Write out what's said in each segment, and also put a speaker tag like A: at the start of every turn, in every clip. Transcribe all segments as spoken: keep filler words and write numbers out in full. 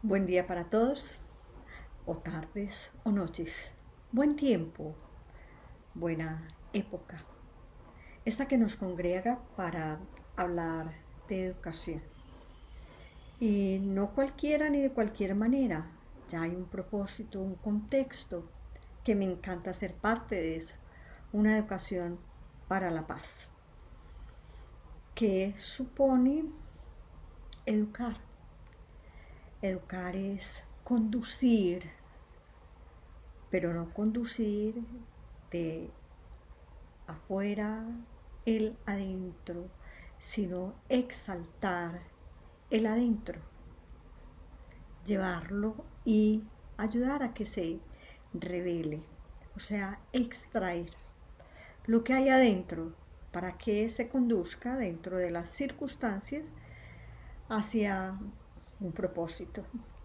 A: Buen día para todos, o tardes o noches. Buen tiempo, buena época. Esta que nos congrega para hablar de educación. Y no cualquiera ni de cualquier manera. Ya hay un propósito, un contexto que me encanta ser parte de eso. Una educación para la paz. ¿Qué supone educar? Educar es conducir, pero no conducir de afuera el adentro, sino exaltar el adentro, llevarlo y ayudar a que se revele, o sea, extraer lo que hay adentro para que se conduzca dentro de las circunstancias hacia un propósito.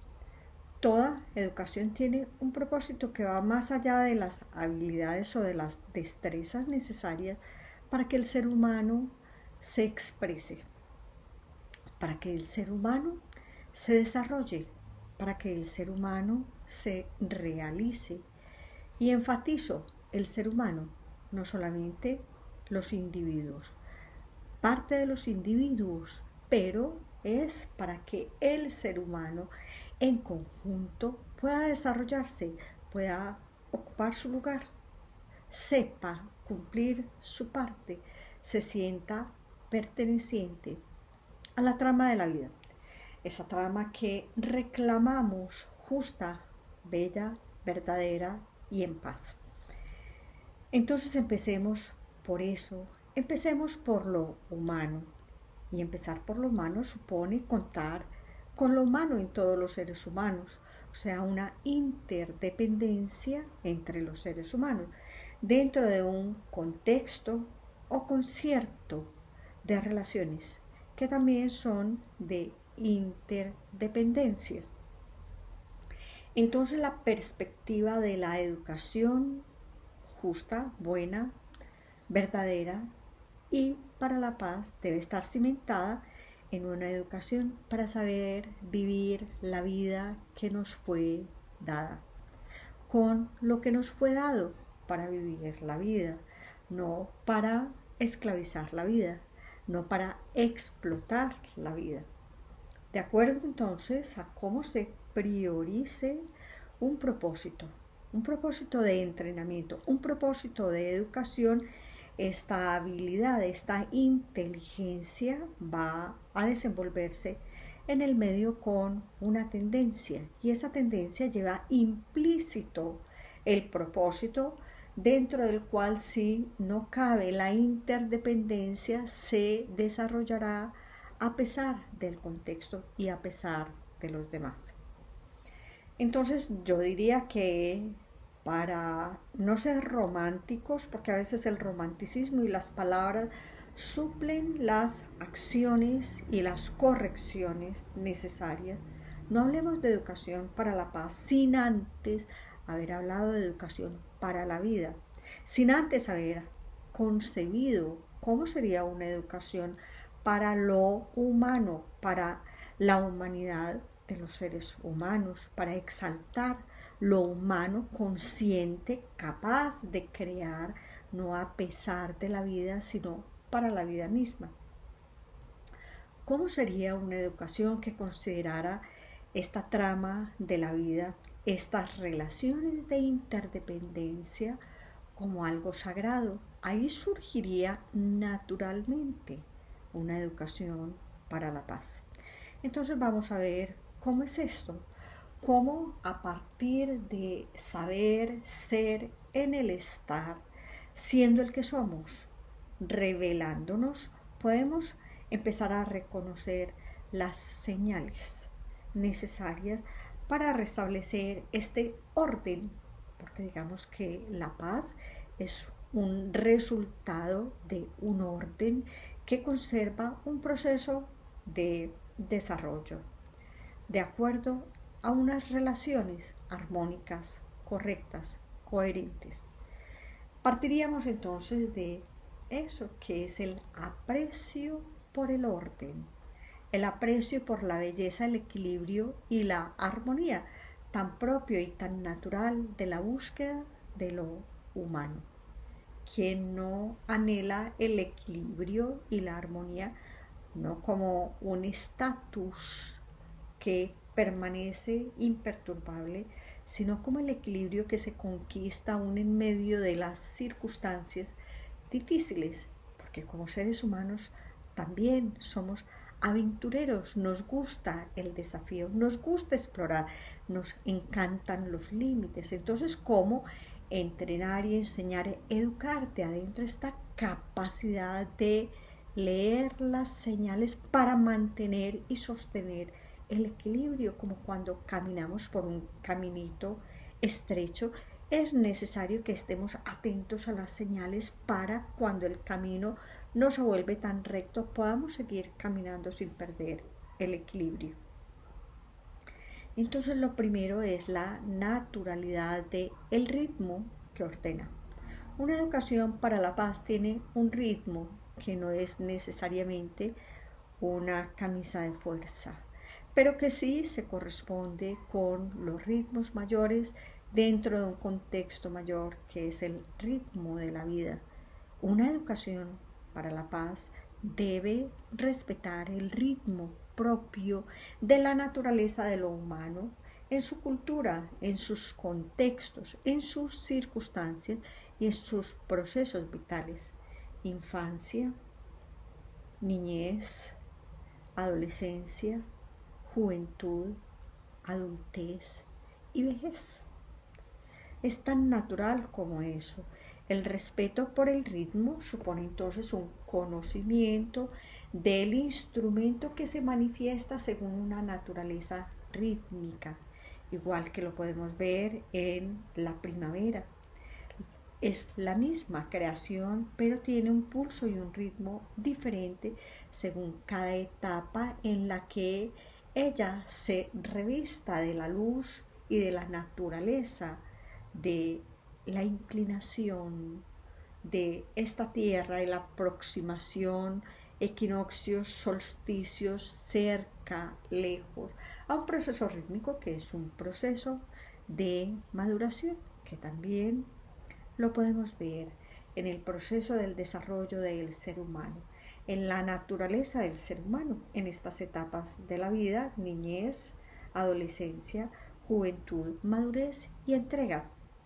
A: Toda educación tiene un propósito que va más allá de las habilidades o de las destrezas necesarias para que el ser humano se exprese, para que el ser humano se desarrolle, para que el ser humano se realice. Y enfatizo el ser humano, no solamente los individuos, parte de los individuos, pero es para que el ser humano en conjunto pueda desarrollarse, pueda ocupar su lugar, sepa cumplir su parte, se sienta perteneciente a la trama de la vida. Esa trama que reclamamos justa, bella, verdadera y en paz. Entonces empecemos por eso, empecemos por lo humano. Y empezar por lo humano supone contar con lo humano en todos los seres humanos, o sea, una interdependencia entre los seres humanos, dentro de un contexto o concierto de relaciones que también son de interdependencias. Entonces la perspectiva de la educación justa, buena, verdadera y para la paz debe estar cimentada en una educación para saber vivir la vida que nos fue dada, con lo que nos fue dado para vivir la vida, no para esclavizar la vida, no para explotar la vida. De acuerdo entonces a cómo se priorice un propósito, un propósito de entrenamiento, un propósito de educación, esta habilidad, esta inteligencia va a desenvolverse en el medio con una tendencia, y esa tendencia lleva implícito el propósito, dentro del cual, si no cabe la interdependencia, se desarrollará a pesar del contexto y a pesar de los demás. Entonces yo diría que para no ser románticos, porque a veces el romanticismo y las palabras suplen las acciones y las correcciones necesarias, no hablemos de educación para la paz sin antes haber hablado de educación para la vida, sin antes haber concebido cómo sería una educación para lo humano, para la humanidad de los seres humanos, para exaltar lo humano consciente, capaz de crear, no a pesar de la vida, sino para la vida misma. ¿Cómo sería una educación que considerara esta trama de la vida, estas relaciones de interdependencia como algo sagrado? Ahí surgiría naturalmente una educación para la paz. Entonces vamos a ver cómo es esto, cómo a partir de saber ser en el estar, siendo el que somos, revelándonos, podemos empezar a reconocer las señales necesarias para restablecer este orden, porque digamos que la paz es un resultado de un orden que conserva un proceso de desarrollo, de acuerdo a unas relaciones armónicas, correctas, coherentes. Partiríamos entonces de eso, que es el aprecio por el orden, el aprecio por la belleza, el equilibrio y la armonía, tan propio y tan natural de la búsqueda de lo humano. ¿Quién no anhela el equilibrio y la armonía, no como un estatus que permanece imperturbable, sino como el equilibrio que se conquista aún en medio de las circunstancias difíciles? Porque como seres humanos también somos aventureros, nos gusta el desafío, nos gusta explorar, nos encantan los límites. Entonces, ¿cómo entrenar y enseñar, educarte adentro esta capacidad de leer las señales para mantener y sostener el equilibrio? Como cuando caminamos por un caminito estrecho, es necesario que estemos atentos a las señales para cuando el camino no se vuelve tan recto podamos seguir caminando sin perder el equilibrio. Entonces lo primero es la naturalidad del ritmo que ordena. Una educación para la paz tiene un ritmo que no es necesariamente una camisa de fuerza, pero que sí se corresponde con los ritmos mayores dentro de un contexto mayor que es el ritmo de la vida. Una educación para la paz debe respetar el ritmo propio de la naturaleza de lo humano, en su cultura, en sus contextos, en sus circunstancias y en sus procesos vitales. Infancia, niñez, adolescencia, juventud, adultez y vejez. Es tan natural como eso. El respeto por el ritmo supone entonces un conocimiento del instrumento que se manifiesta según una naturaleza rítmica, igual que lo podemos ver en la primavera. Es la misma creación, pero tiene un pulso y un ritmo diferente según cada etapa en la que ella se revista de la luz y de la naturaleza, de la inclinación de esta tierra y la aproximación, equinoccios, solsticios, cerca, lejos, a un proceso rítmico que es un proceso de maduración, que también lo podemos ver en el proceso del desarrollo del ser humano, en la naturaleza del ser humano, en estas etapas de la vida: niñez, adolescencia, juventud, madurez y entrega.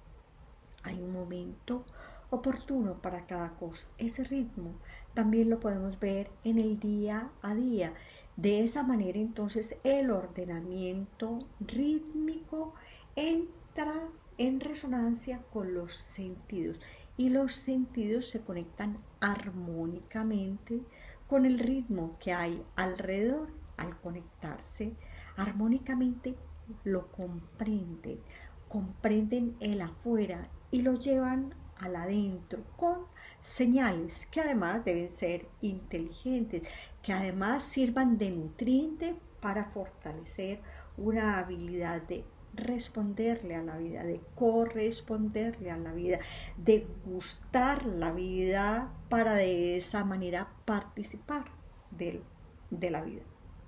A: Hay un momento oportuno para cada cosa. Ese ritmo también lo podemos ver en el día a día. De esa manera, entonces, el ordenamiento rítmico entra en resonancia con los sentidos y los sentidos se conectan armónicamente con el ritmo que hay alrededor. Al conectarse armónicamente, lo comprenden, comprenden el afuera y lo llevan al adentro con señales que además deben ser inteligentes, que además sirvan de nutriente para fortalecer una habilidad de responderle a la vida, de corresponderle a la vida, de gustar la vida para de esa manera participar de, de la vida.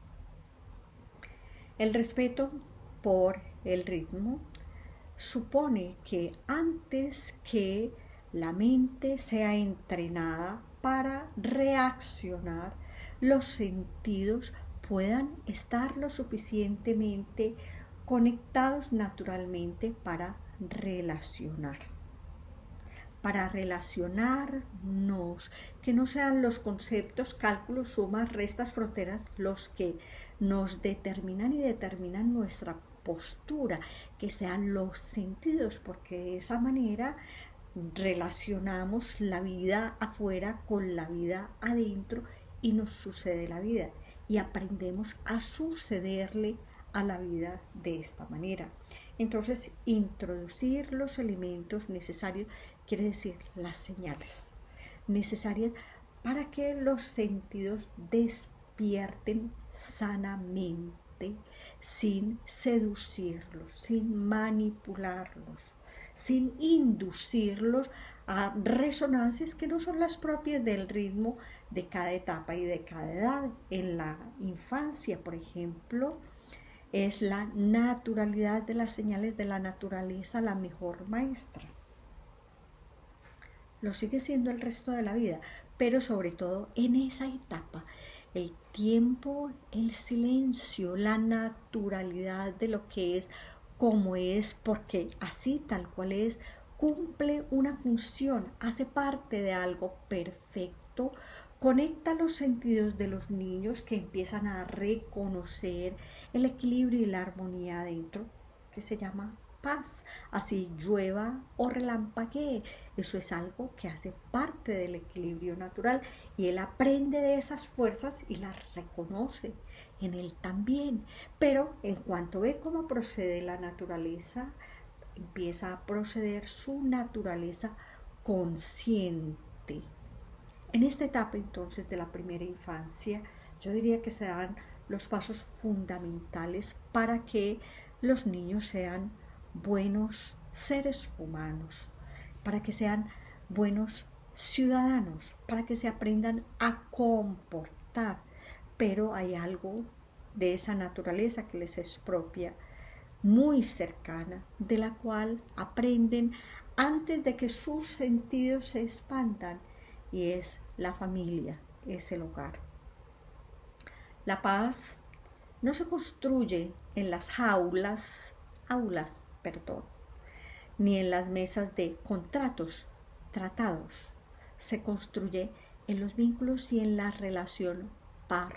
A: El respeto por el ritmo supone que antes que la mente sea entrenada para reaccionar, los sentidos puedan estar lo suficientemente conectados naturalmente para relacionar. Para relacionarnos, que no sean los conceptos, cálculos, sumas, restas, fronteras los que nos determinan y determinan nuestra postura, que sean los sentidos, porque de esa manera relacionamos la vida afuera con la vida adentro y nos sucede la vida y aprendemos a sucederle a la vida de esta manera. Entonces, introducir los elementos necesarios quiere decir las señales necesarias para que los sentidos despierten sanamente, sin seducirlos, sin manipularlos, sin inducirlos a resonancias que no son las propias del ritmo de cada etapa y de cada edad. En la infancia, por ejemplo, es la naturalidad de las señales de la naturaleza la mejor maestra. Lo sigue siendo el resto de la vida, pero sobre todo en esa etapa, el tiempo, el silencio, la naturalidad de lo que es, como es, porque así tal cual es, cumple una función, hace parte de algo perfecto, conecta los sentidos de los niños que empiezan a reconocer el equilibrio y la armonía adentro, que se llama paz, así llueva o relampaguee. Eso es algo que hace parte del equilibrio natural y él aprende de esas fuerzas y las reconoce en él también. Pero en cuanto ve cómo procede la naturaleza, empieza a proceder su naturaleza consciente. En esta etapa entonces de la primera infancia, yo diría que se dan los pasos fundamentales para que los niños sean buenos seres humanos, para que sean buenos ciudadanos, para que se aprendan a comportar. Pero hay algo de esa naturaleza que les es propia, muy cercana, de la cual aprenden antes de que sus sentidos se expandan, y es la familia, es el hogar. La paz no se construye en las jaulas, aulas, perdón, ni en las mesas de contratos, tratados. Se construye en los vínculos y en la relación par,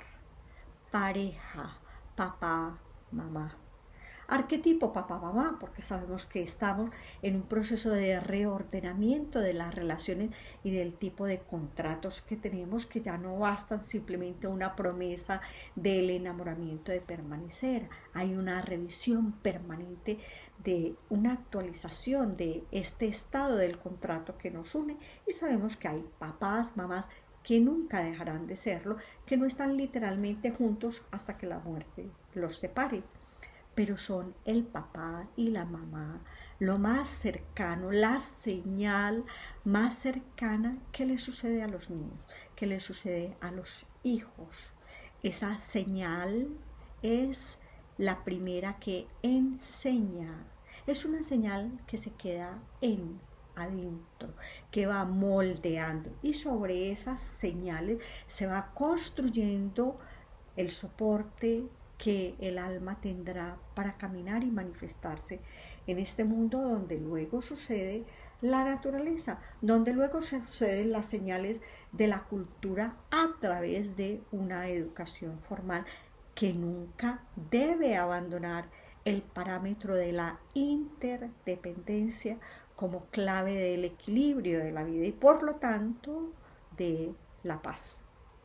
A: pareja, papá, mamá. Arquetipo papá-mamá, porque sabemos que estamos en un proceso de reordenamiento de las relaciones y del tipo de contratos que tenemos, que ya no bastan simplemente una promesa del enamoramiento de permanecer. Hay una revisión permanente de una actualización de este estado del contrato que nos une, y sabemos que hay papás, mamás que nunca dejarán de serlo, que no están literalmente juntos hasta que la muerte los separe. Pero son el papá y la mamá, lo más cercano, la señal más cercana que le sucede a los niños, que le sucede a los hijos. Esa señal es la primera que enseña, es una señal que se queda en adentro, que va moldeando, y sobre esas señales se va construyendo el soporte que el alma tendrá para caminar y manifestarse en este mundo, donde luego sucede la naturaleza, donde luego suceden las señales de la cultura a través de una educación formal que nunca debe abandonar el parámetro de la interdependencia como clave del equilibrio de la vida y por lo tanto de la paz.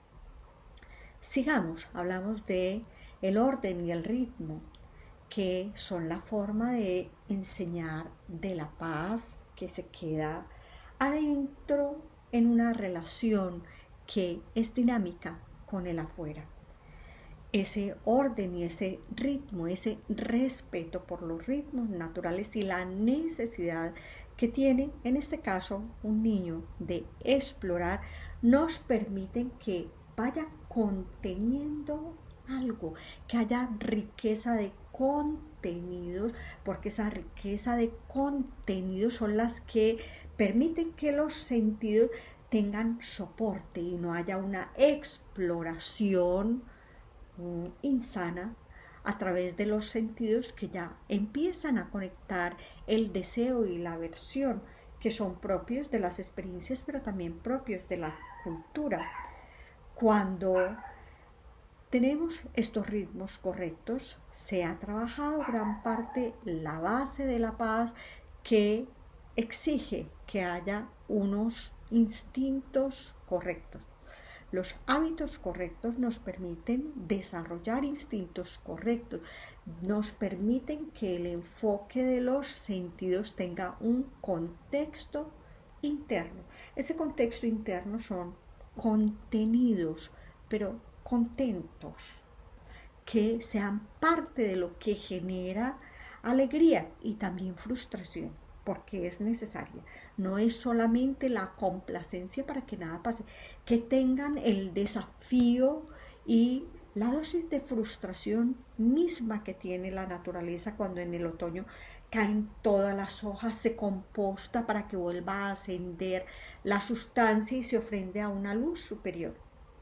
A: Sigamos, hablamos de el orden y el ritmo, que son la forma de enseñar de la paz que se queda adentro en una relación que es dinámica con el afuera. Ese orden y ese ritmo, ese respeto por los ritmos naturales y la necesidad que tiene, en este caso, un niño de explorar, nos permiten que vaya conteniendo algo, que haya riqueza de contenidos, porque esa riqueza de contenidos son las que permiten que los sentidos tengan soporte y no haya una exploración mm, insana a través de los sentidos que ya empiezan a conectar el deseo y la aversión, que son propios de las experiencias, pero también propios de la cultura. Cuando tenemos estos ritmos correctos, se ha trabajado gran parte la base de la paz, que exige que haya unos instintos correctos. Los hábitos correctos nos permiten desarrollar instintos correctos, nos permiten que el enfoque de los sentidos tenga un contexto interno. Ese contexto interno son contenidos, pero contentos, que sean parte de lo que genera alegría y también frustración. porque es necesaria. No es solamente la complacencia para que nada pase, que tengan el desafío y la dosis de frustración misma que tiene la naturaleza cuando en el otoño caen todas las hojas, se composta para que vuelva a ascender la sustancia y se ofrende a una luz superior.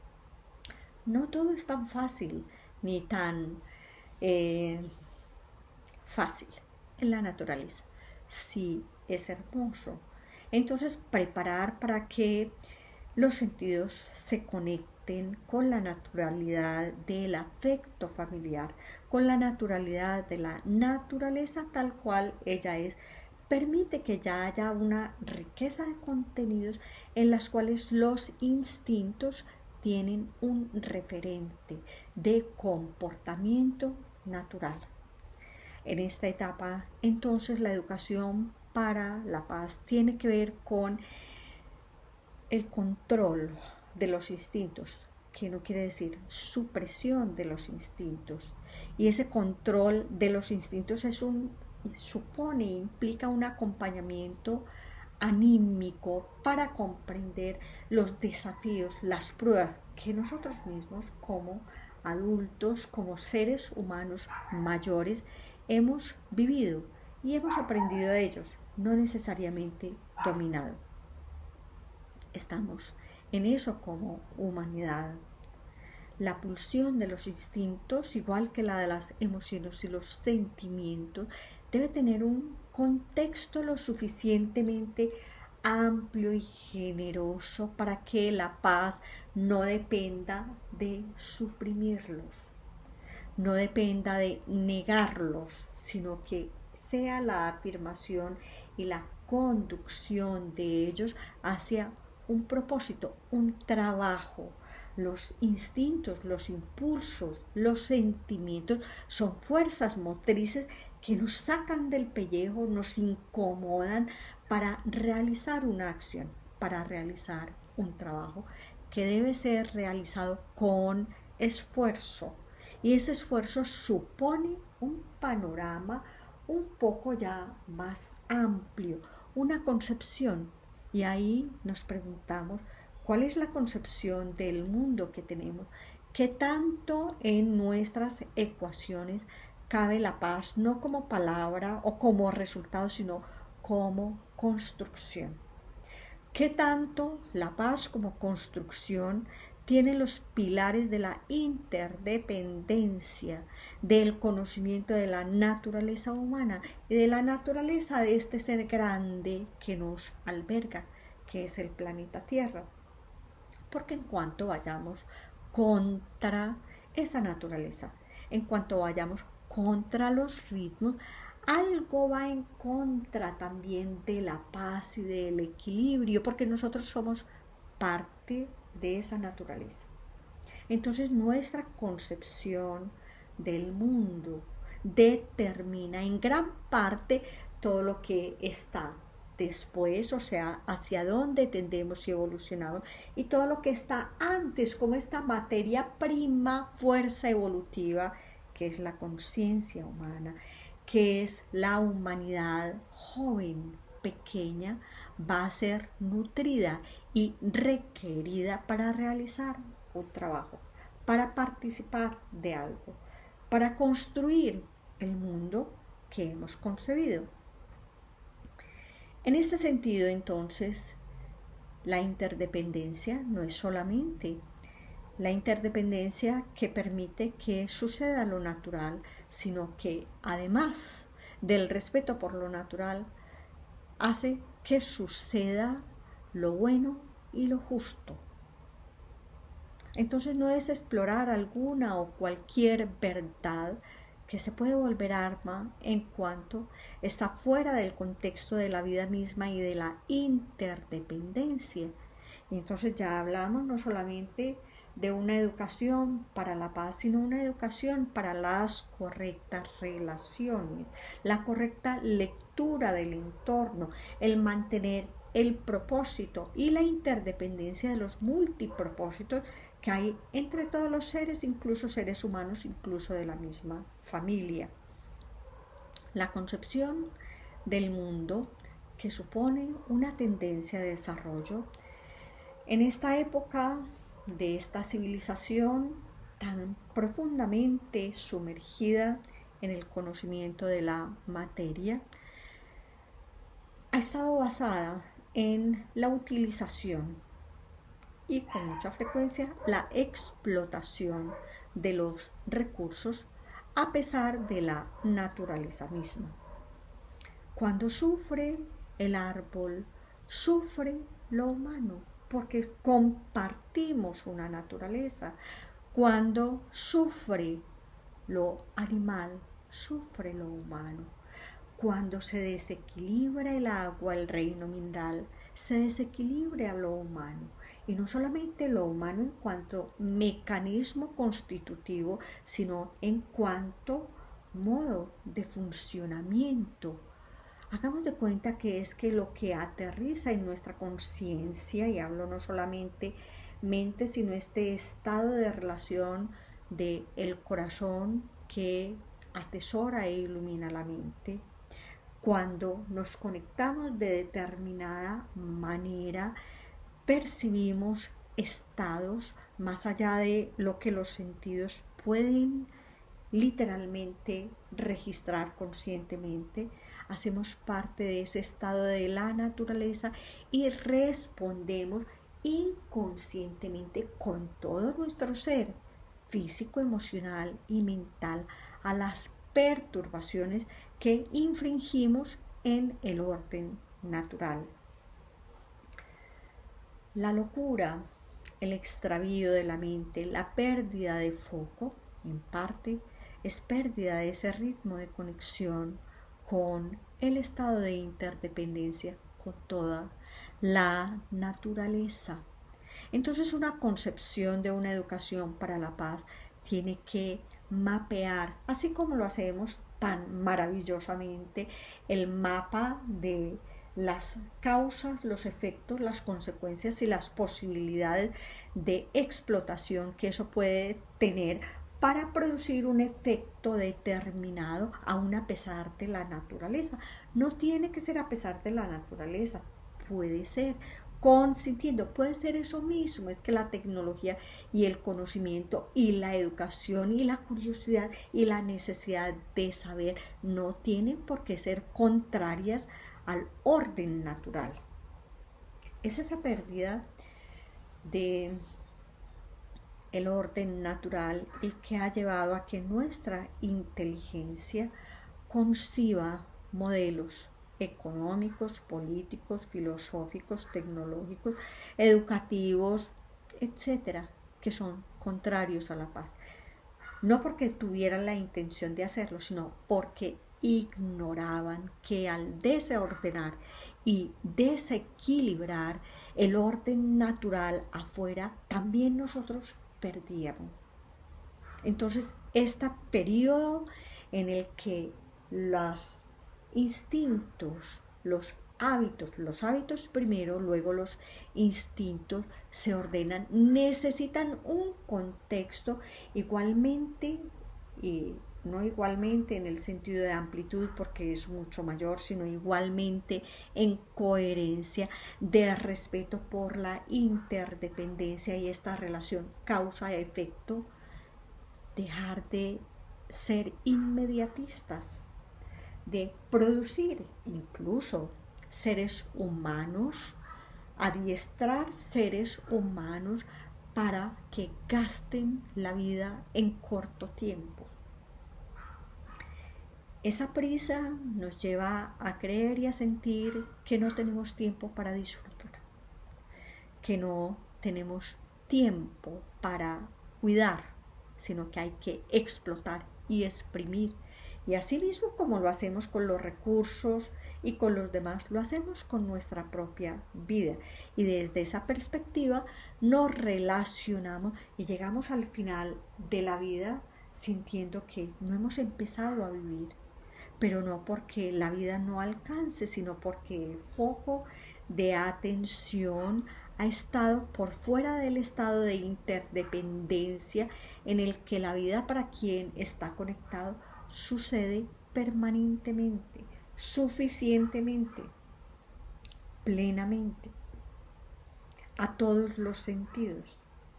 A: No todo es tan fácil ni tan eh, fácil en la naturaleza. Sí, es hermoso. Entonces, preparar para que los sentidos se conecten con la naturalidad del afecto familiar, con la naturalidad de la naturaleza tal cual ella es, permite que ya haya una riqueza de contenidos en las cuales los instintos tienen un referente de comportamiento natural. En esta etapa, entonces, la educación para la paz tiene que ver con el control de los instintos, que no quiere decir supresión de los instintos. Y ese control de los instintos es un, supone, implica un acompañamiento anímico para comprender los desafíos, las pruebas que nosotros mismos como adultos, como seres humanos mayores, hemos vivido y hemos aprendido de ellos, no necesariamente dominado. Estamos en eso como humanidad. La pulsión de los instintos, igual que la de las emociones y los sentimientos, debe tener un contexto lo suficientemente amplio y generoso para que la paz no dependa de suprimirlos, no dependa de negarlos, sino que sea la afirmación y la conducción de ellos hacia un propósito, un trabajo. Los instintos, los impulsos, los sentimientos son fuerzas motrices que nos sacan del pellejo, nos incomodan para realizar una acción, para realizar un trabajo que debe ser realizado con esfuerzo. Y ese esfuerzo supone un panorama un poco ya más amplio, una concepción. Y ahí nos preguntamos, ¿cuál es la concepción del mundo que tenemos? ¿Qué tanto en nuestras ecuaciones cabe la paz, no como palabra o como resultado, sino como construcción? ¿Qué tanto la paz como construcción tiene los pilares de la interdependencia, del conocimiento de la naturaleza humana y de la naturaleza de este ser grande que nos alberga, que es el planeta Tierra? Porque en cuanto vayamos contra esa naturaleza, en cuanto vayamos contra los ritmos, algo va en contra también de la paz y del equilibrio, porque nosotros somos parte de esa naturaleza. Entonces nuestra concepción del mundo determina en gran parte todo lo que está después, o sea, hacia dónde tendemos y evolucionamos, y todo lo que está antes, como esta materia prima, fuerza evolutiva, que es la conciencia humana, que es la humanidad joven, pequeña, va a ser nutrida y requerida para realizar un trabajo, para participar de algo, para construir el mundo que hemos concebido. En este sentido, entonces, la interdependencia no es solamente la interdependencia que permite que suceda lo natural, sino que además del respeto por lo natural, hace que suceda lo bueno y lo justo. Entonces no es explorar alguna o cualquier verdad que se puede volver arma en cuanto está fuera del contexto de la vida misma y de la interdependencia. Y entonces ya hablamos no solamente de una educación para la paz, sino una educación para las correctas relaciones, la correcta lectura del entorno, el mantener el propósito y la interdependencia de los multipropósitos que hay entre todos los seres, incluso seres humanos, incluso de la misma familia. La concepción del mundo que supone una tendencia de desarrollo. En esta época de esta civilización tan profundamente sumergida en el conocimiento de la materia, ha estado basada en la utilización y con mucha frecuencia la explotación de los recursos a pesar de la naturaleza misma. Cuando sufre el árbol, sufre lo humano, porque compartimos una naturaleza. Cuando sufre lo animal, sufre lo humano. Cuando se desequilibra el agua, el reino mineral, se desequilibra lo humano. Y no solamente lo humano en cuanto mecanismo constitutivo, sino en cuanto modo de funcionamiento. Hagamos de cuenta que es que lo que aterriza en nuestra conciencia, y hablo no solamente mente, sino este estado de relación del corazón que atesora e ilumina la mente, cuando nos conectamos de determinada manera, percibimos estados más allá de lo que los sentidos pueden literalmente registrar conscientemente. Hacemos parte de ese estado de la naturaleza y respondemos inconscientemente con todo nuestro ser físico, emocional y mental a las perturbaciones que infringimos en el orden natural. La locura, el extravío de la mente, la pérdida de foco, en parte, es pérdida de ese ritmo de conexión con el estado de interdependencia con toda la naturaleza. Entonces, una concepción de una educación para la paz tiene que mapear, así como lo hacemos tan maravillosamente, el mapa de las causas, los efectos, las consecuencias y las posibilidades de explotación que eso puede tener para producir un efecto determinado, aún a pesar de la naturaleza. No tiene que ser a pesar de la naturaleza, puede ser consintiendo, puede ser eso mismo. Es que la tecnología y el conocimiento y la educación y la curiosidad y la necesidad de saber no tienen por qué ser contrarias al orden natural. Es esa pérdida de el orden natural el que ha llevado a que nuestra inteligencia conciba modelos económicos, políticos, filosóficos, tecnológicos, educativos, etcétera, que son contrarios a la paz. No porque tuvieran la intención de hacerlo, sino porque ignoraban que al desordenar y desequilibrar el orden natural afuera, también nosotros perdíamos. Entonces, este periodo en el que los instintos, los hábitos, los hábitos primero, luego los instintos se ordenan, necesitan un contexto igualmente, y no igualmente en el sentido de amplitud porque es mucho mayor, sino igualmente en coherencia, de respeto por la interdependencia y esta relación causa-efecto, dejar de ser inmediatistas, de producir incluso seres humanos, adiestrar seres humanos para que gasten la vida en corto tiempo. Esa prisa nos lleva a creer y a sentir que no tenemos tiempo para disfrutar, que no tenemos tiempo para cuidar, sino que hay que explotar y exprimir. Y así mismo como lo hacemos con los recursos y con los demás, lo hacemos con nuestra propia vida. Y desde esa perspectiva nos relacionamos y llegamos al final de la vida sintiendo que no hemos empezado a vivir. Pero no porque la vida no alcance, sino porque el foco de atención ha estado por fuera del estado de interdependencia en el que la vida para quien está conectado sucede permanentemente, suficientemente. plenamente a todos los sentidos.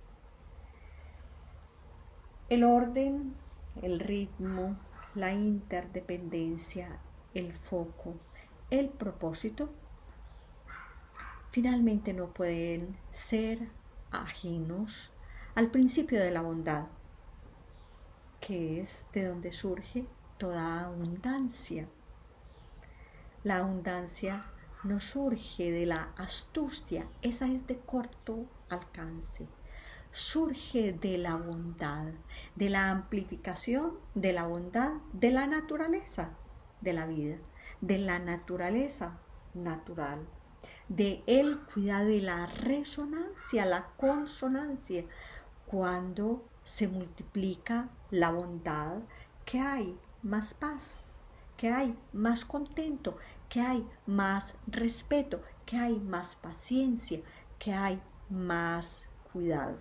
A: El orden, el ritmo, la interdependencia, el foco, el propósito, finalmente no pueden ser ajenos al principio de la bondad, que es de donde surge toda abundancia. La abundancia no surge de la astucia, esa es de corto alcance. Surge de la bondad, de la amplificación de la bondad de la naturaleza de la vida, de la naturaleza natural, de el cuidado y la resonancia, la consonancia, cuando se multiplica la bondad, que hay más paz, que hay más contento, que hay más respeto, que hay más paciencia, que hay más cuidado.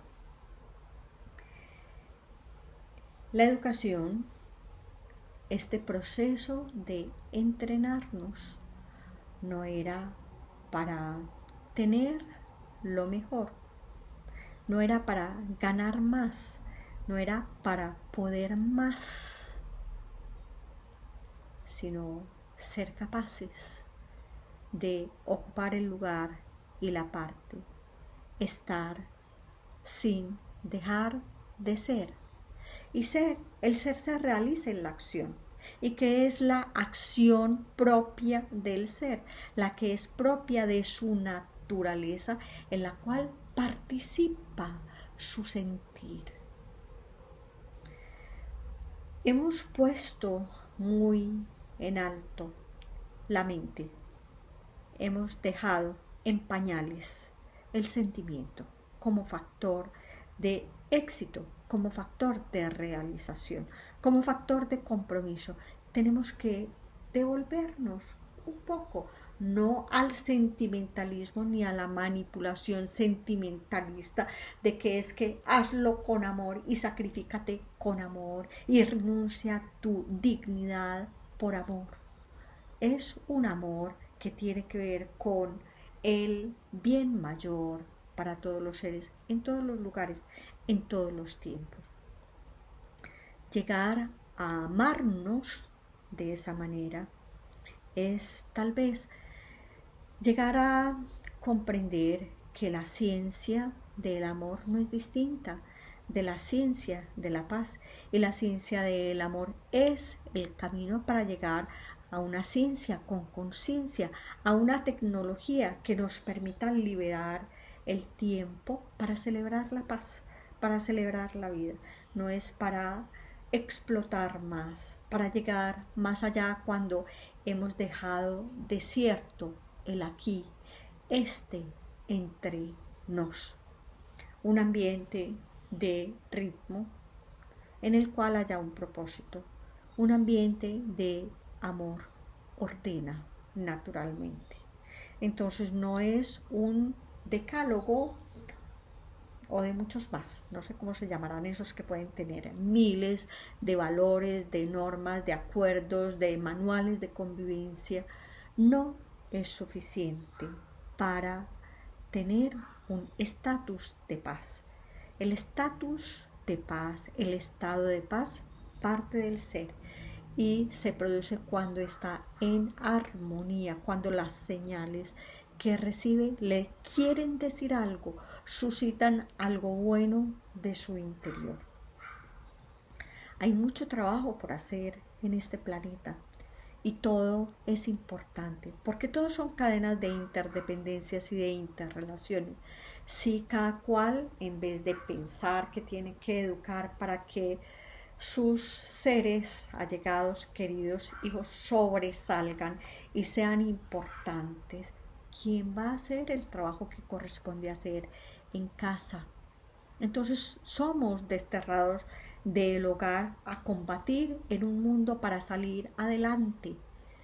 A: La educación, este proceso de entrenarnos, no era para tener lo mejor, no era para ganar más, no era para poder más, sino ser capaces de ocupar el lugar y la parte, estar sin dejar de ser. Y ser, el ser se realiza en la acción. ¿Y que es la acción propia del ser? La que es propia de su naturaleza, en la cual participa su sentir. Hemos puesto muy en alto la mente. Hemos dejado en pañales el sentimiento como factor de éxito, como factor de realización, como factor de compromiso. Tenemos que devolvernos un poco, no al sentimentalismo ni a la manipulación sentimentalista de que es que hazlo con amor y sacrifícate con amor y renuncia a tu dignidad por amor. Es un amor que tiene que ver con el bien mayor para todos los seres, en todos los lugares, en todos los tiempos. Llegar a amarnos de esa manera es tal vez llegar a comprender que la ciencia del amor no es distinta de la ciencia de la paz, y la ciencia del amor es el camino para llegar a una ciencia con conciencia, a una tecnología que nos permita liberar el tiempo para celebrar la paz, para celebrar la vida. No es para explotar más, para llegar más allá cuando hemos dejado desierto el aquí, este entre nos. Un ambiente de ritmo en el cual haya un propósito, un ambiente de amor ordena naturalmente. Entonces no es un decálogo o de muchos más, no sé cómo se llamarán esos que pueden tener miles de valores, de normas, de acuerdos, de manuales de convivencia. No es suficiente para tener un estatus de paz. El estatus de paz, el estado de paz, parte del ser y se produce cuando está en armonía, cuando las señales que recibe le quieren decir algo, suscitan algo bueno de su interior. Hay mucho trabajo por hacer en este planeta y todo es importante porque todos son cadenas de interdependencias y de interrelaciones. Si cada cual, en vez de pensar que tiene que educar para que sus seres allegados, queridos, hijos sobresalgan y sean importantes, ¿quién va a hacer el trabajo que corresponde hacer en casa? Entonces somos desterrados del hogar a combatir en un mundo para salir adelante.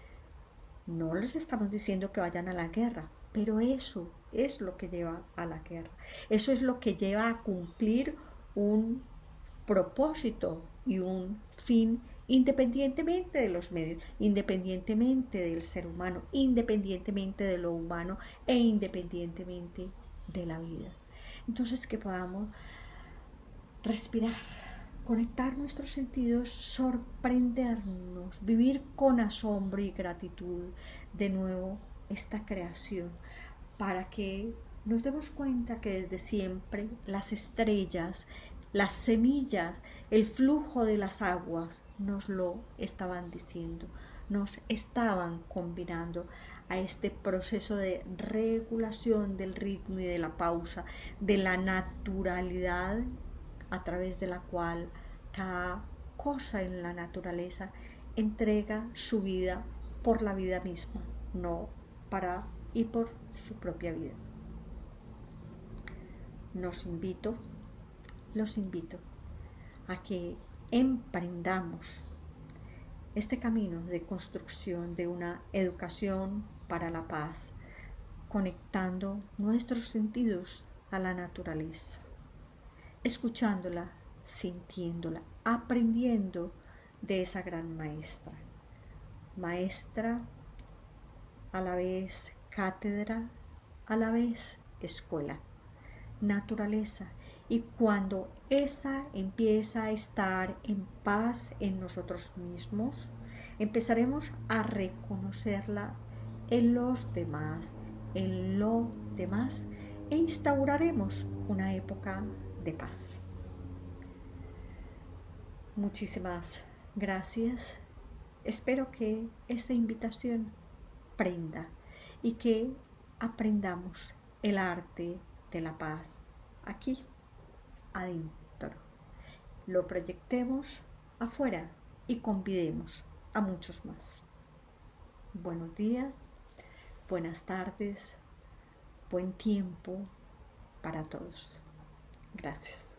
A: No les estamos diciendo que vayan a la guerra, pero eso es lo que lleva a la guerra. Eso es lo que lleva a cumplir un propósito y un fin independientemente de los medios, independientemente del ser humano, independientemente de lo humano e independientemente de la vida. Entonces, que podamos respirar, conectar nuestros sentidos, sorprendernos, vivir con asombro y gratitud de nuevo esta creación, para que nos demos cuenta que desde siempre las estrellas, las semillas, el flujo de las aguas nos lo estaban diciendo, nos estaban combinando a este proceso de regulación del ritmo y de la pausa, de la naturalidad a través de la cual cada cosa en la naturaleza entrega su vida por la vida misma, no para y por su propia vida. Nos invito, los invito a que emprendamos este camino de construcción de una educación para la paz, conectando nuestros sentidos a la naturaleza, escuchándola, sintiéndola, aprendiendo de esa gran maestra. Maestra, a la vez cátedra, a la vez escuela, naturaleza. Y cuando esa empieza a estar en paz en nosotros mismos, empezaremos a reconocerla en los demás, en lo demás, e instauraremos una época de paz. Muchísimas gracias. Espero que esta invitación prenda y que aprendamos el arte de la paz aquí adentro. Lo proyectemos afuera y convidemos a muchos más. Buenos días, buenas tardes, buen tiempo para todos. Gracias.